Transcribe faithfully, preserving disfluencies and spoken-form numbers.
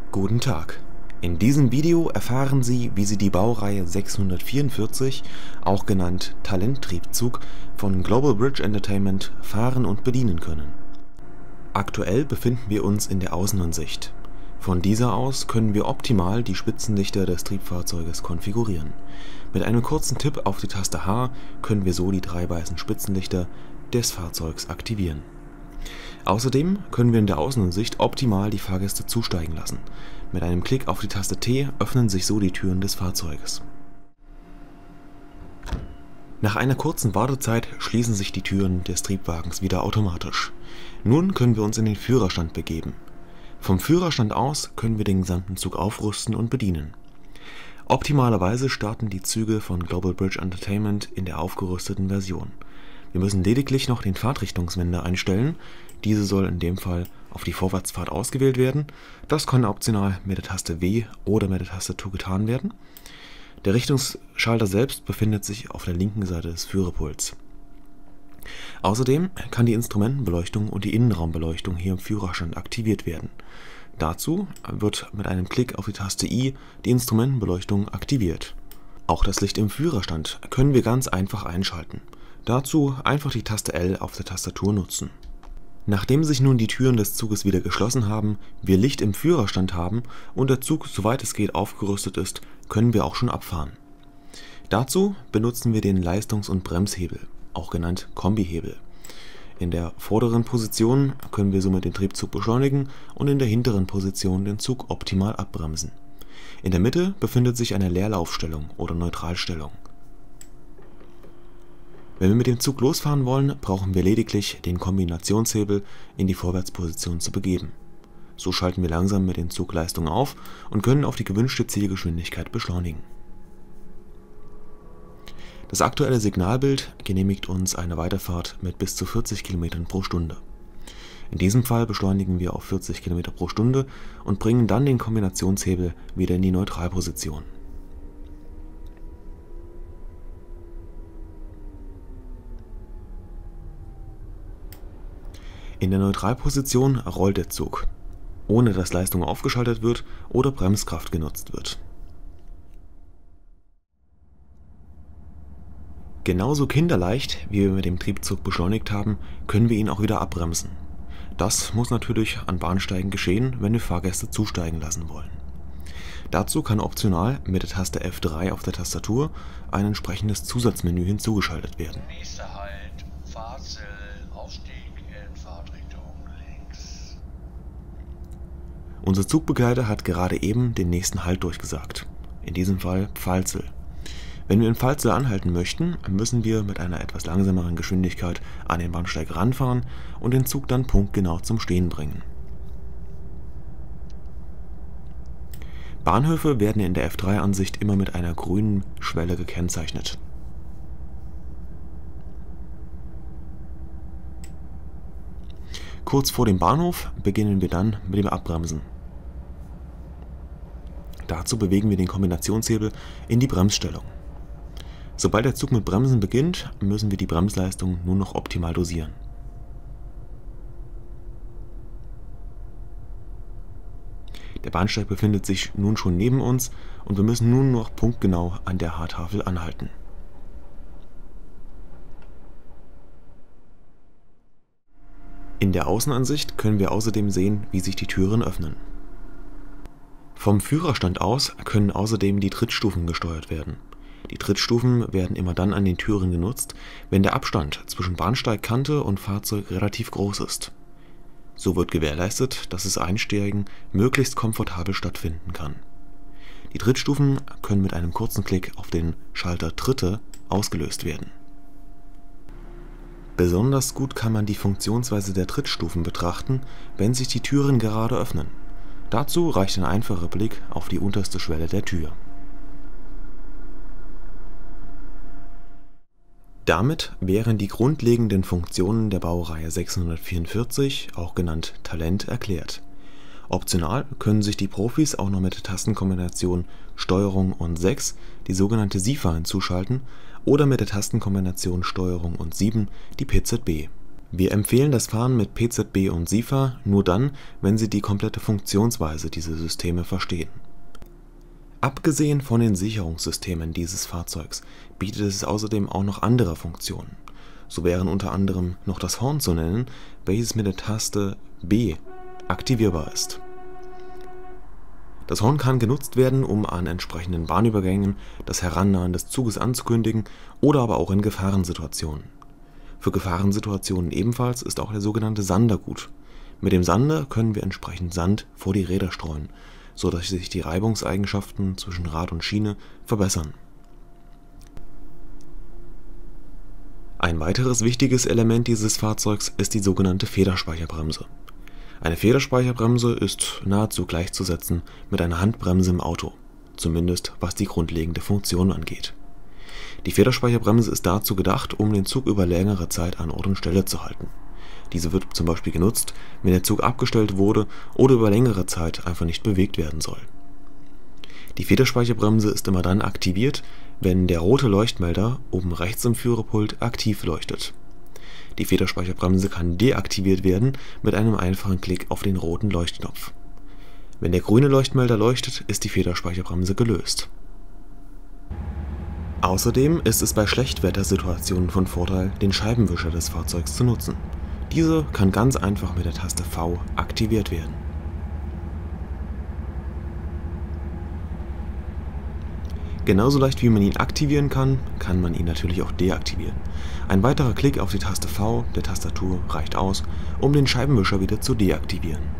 Guten Tag. In diesem Video erfahren Sie, wie Sie die Baureihe sechshundertvierundvierzig, auch genannt Talent-Triebzug, von Global Bridge Entertainment fahren und bedienen können. Aktuell befinden wir uns in der Außenansicht. Von dieser aus können wir optimal die Spitzenlichter des Triebfahrzeuges konfigurieren. Mit einem kurzen Tipp auf die Taste H können wir so die drei weißen Spitzenlichter des Fahrzeugs aktivieren. Außerdem können wir in der Außenansicht optimal die Fahrgäste zusteigen lassen. Mit einem Klick auf die Taste T öffnen sich so die Türen des Fahrzeuges. Nach einer kurzen Wartezeit schließen sich die Türen des Triebwagens wieder automatisch. Nun können wir uns in den Führerstand begeben. Vom Führerstand aus können wir den gesamten Zug aufrüsten und bedienen. Optimalerweise starten die Züge von Global Bridge Entertainment in der aufgerüsteten Version. Wir müssen lediglich noch den Fahrtrichtungswender einstellen. Diese soll in dem Fall auf die Vorwärtsfahrt ausgewählt werden. Das kann optional mit der Taste W oder mit der Tastatur getan werden. Der Richtungsschalter selbst befindet sich auf der linken Seite des Führerpults. Außerdem kann die Instrumentenbeleuchtung und die Innenraumbeleuchtung hier im Führerstand aktiviert werden. Dazu wird mit einem Klick auf die Taste I die Instrumentenbeleuchtung aktiviert. Auch das Licht im Führerstand können wir ganz einfach einschalten. Dazu einfach die Taste L auf der Tastatur nutzen. Nachdem sich nun die Türen des Zuges wieder geschlossen haben, wir Licht im Führerstand haben und der Zug, soweit es geht, aufgerüstet ist, können wir auch schon abfahren. Dazu benutzen wir den Leistungs- und Bremshebel, auch genannt Kombihebel. In der vorderen Position können wir somit den Triebzug beschleunigen und in der hinteren Position den Zug optimal abbremsen. In der Mitte befindet sich eine Leerlaufstellung oder Neutralstellung. Wenn wir mit dem Zug losfahren wollen, brauchen wir lediglich den Kombinationshebel in die Vorwärtsposition zu begeben. So schalten wir langsam mit dem Zug Leistung auf und können auf die gewünschte Zielgeschwindigkeit beschleunigen. Das aktuelle Signalbild genehmigt uns eine Weiterfahrt mit bis zu vierzig Kilometern pro Stunde. In diesem Fall beschleunigen wir auf vierzig Kilometer pro Stunde und bringen dann den Kombinationshebel wieder in die Neutralposition. In der Neutralposition rollt der Zug, ohne dass Leistung aufgeschaltet wird oder Bremskraft genutzt wird. Genauso kinderleicht, wie wir mit dem Triebzug beschleunigt haben, können wir ihn auch wieder abbremsen. Das muss natürlich an Bahnsteigen geschehen, wenn wir Fahrgäste zusteigen lassen wollen. Dazu kann optional mit der Taste F drei auf der Tastatur ein entsprechendes Zusatzmenü hinzugeschaltet werden. Nächster Halt, Fahrziel, Ausstieg in Fahrtrichtung links. Unser Zugbegleiter hat gerade eben den nächsten Halt durchgesagt, in diesem Fall Pfalzel. Wenn wir in Pfalzel anhalten möchten, müssen wir mit einer etwas langsameren Geschwindigkeit an den Bahnsteig ranfahren und den Zug dann punktgenau zum Stehen bringen. Bahnhöfe werden in der F drei Ansicht immer mit einer grünen Schwelle gekennzeichnet. Kurz vor dem Bahnhof beginnen wir dann mit dem Abbremsen. Dazu bewegen wir den Kombinationshebel in die Bremsstellung. Sobald der Zug mit Bremsen beginnt, müssen wir die Bremsleistung nur noch optimal dosieren. Der Bahnsteig befindet sich nun schon neben uns und wir müssen nun noch punktgenau an der H-Tafel anhalten. In der Außenansicht können wir außerdem sehen, wie sich die Türen öffnen. Vom Führerstand aus können außerdem die Trittstufen gesteuert werden. Die Trittstufen werden immer dann an den Türen genutzt, wenn der Abstand zwischen Bahnsteigkante und Fahrzeug relativ groß ist. So wird gewährleistet, dass das Einsteigen möglichst komfortabel stattfinden kann. Die Trittstufen können mit einem kurzen Klick auf den Schalter Tritte ausgelöst werden. Besonders gut kann man die Funktionsweise der Trittstufen betrachten, wenn sich die Türen gerade öffnen. Dazu reicht ein einfacher Blick auf die unterste Schwelle der Tür. Damit wären die grundlegenden Funktionen der Baureihe sechshundertvierundvierzig, auch genannt Talent, erklärt. Optional können sich die Profis auch noch mit der Tastenkombination Steuerung und sechs die sogenannte SIFA hinzuschalten oder mit der Tastenkombination Steuerung und sieben die P Z B. Wir empfehlen das Fahren mit P Z B und SIFA nur dann, wenn Sie die komplette Funktionsweise dieser Systeme verstehen. Abgesehen von den Sicherungssystemen dieses Fahrzeugs bietet es außerdem auch noch andere Funktionen. So wären unter anderem noch das Horn zu nennen, welches mit der Taste B aktivierbar ist. Das Horn kann genutzt werden, um an entsprechenden Bahnübergängen das Herannahen des Zuges anzukündigen oder aber auch in Gefahrensituationen. Für Gefahrensituationen ebenfalls ist auch der sogenannte Sander gut. Mit dem Sander können wir entsprechend Sand vor die Räder streuen, so dass sich die Reibungseigenschaften zwischen Rad und Schiene verbessern. Ein weiteres wichtiges Element dieses Fahrzeugs ist die sogenannte Federspeicherbremse. Eine Federspeicherbremse ist nahezu gleichzusetzen mit einer Handbremse im Auto, zumindest was die grundlegende Funktion angeht. Die Federspeicherbremse ist dazu gedacht, um den Zug über längere Zeit an Ort und Stelle zu halten. Diese wird zum Beispiel genutzt, wenn der Zug abgestellt wurde oder über längere Zeit einfach nicht bewegt werden soll. Die Federspeicherbremse ist immer dann aktiviert, wenn der rote Leuchtmelder oben rechts im Führerpult aktiv leuchtet. Die Federspeicherbremse kann deaktiviert werden mit einem einfachen Klick auf den roten Leuchtknopf. Wenn der grüne Leuchtmelder leuchtet, ist die Federspeicherbremse gelöst. Außerdem ist es bei Schlechtwettersituationen von Vorteil, den Scheibenwischer des Fahrzeugs zu nutzen. Diese kann ganz einfach mit der Taste V aktiviert werden. Genauso leicht wie man ihn aktivieren kann, kann man ihn natürlich auch deaktivieren. Ein weiterer Klick auf die Taste V der Tastatur reicht aus, um den Scheibenwischer wieder zu deaktivieren.